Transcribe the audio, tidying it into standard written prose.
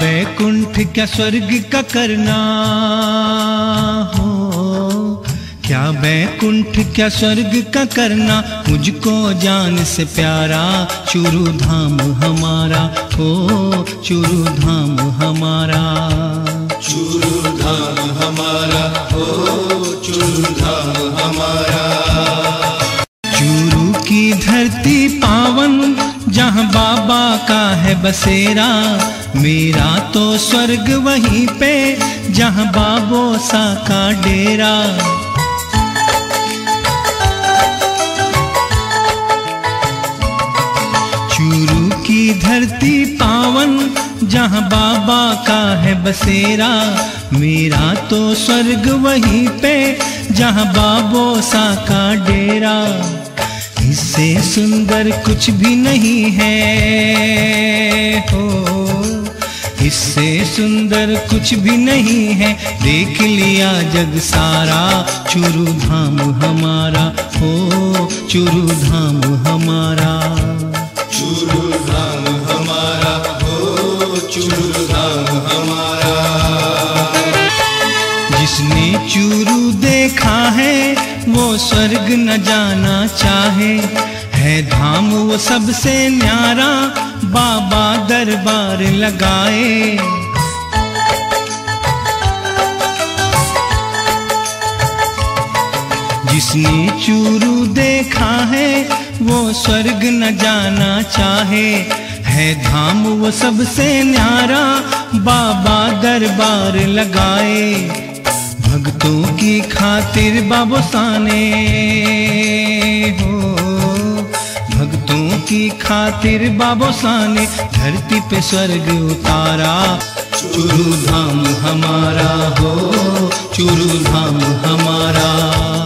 बैकुंठ क्या स्वर्ग का करना हो, क्या बैकुंठ क्या स्वर्ग का करना, मुझको जान से प्यारा चूरू धाम हमारा हो, चूरू धाम हमारा, चूरू धाम हमारा हो, चूरू धाम हमारा। चूरू की धरती पावन जहाँ बाबा का है बसेरा, मेरा तो स्वर्ग वहीं पे जहाँ बाबो सा का डेरा। चूरू की धरती पावन जहाँ बाबा का है बसेरा, मेरा तो स्वर्ग वहीं पे जहाँ बाबो सा का डेरा। इससे सुंदर कुछ भी नहीं है हो, इससे सुंदर कुछ भी नहीं है, देख लिया जग सारा चूरू धाम हमारा हो, चूरू धाम हमारा, चूरू धाम हमारा हो, चूरू धाम हमारा। जिसने चूरू देखा है वो स्वर्ग न जाना चाहे, है धाम वो सबसे न्यारा, बाबा दरबार लगाए। जिसने चूरू देखा है वो स्वर्ग न जाना चाहे, है धाम वो सबसे न्यारा, बाबा दरबार लगाए। भक्तों की खातिर बाबो साने हो, भक्तों की खातिर बाबो साने धरती पे स्वर्ग उतारा, चूरू धाम हमारा हो, चूरू धाम हमारा।